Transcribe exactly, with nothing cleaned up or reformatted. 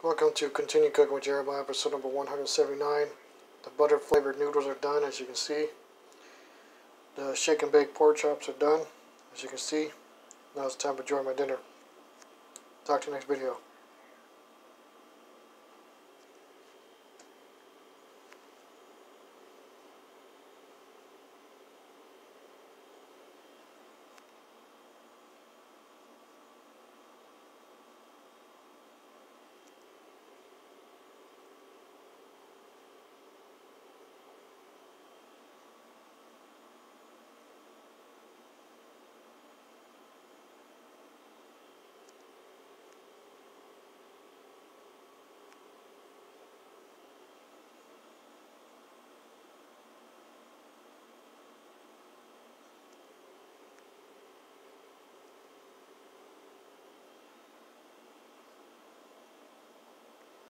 Welcome to Continue Cooking with Jeremiah, episode number one hundred seventy-nine. The butter flavored noodles are done, as you can see. The shake and bake pork chops are done, as you can see. Now it's time to enjoy my dinner. Talk to you next video.